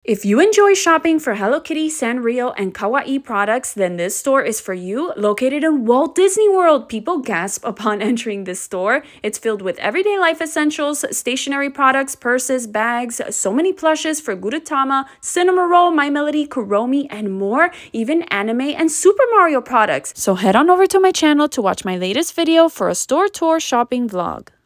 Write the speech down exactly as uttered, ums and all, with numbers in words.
If you enjoy shopping for Hello Kitty, Sanrio, and Kawaii products, then this store is for you. Located in Walt Disney World, people gasp upon entering this store. It's filled with everyday life essentials, stationery products, purses, bags, so many plushes for Gudetama, Cinnamoroll, My Melody, Kuromi, and more, even anime and Super Mario products. So head on over to my channel to watch my latest video for a store tour shopping vlog.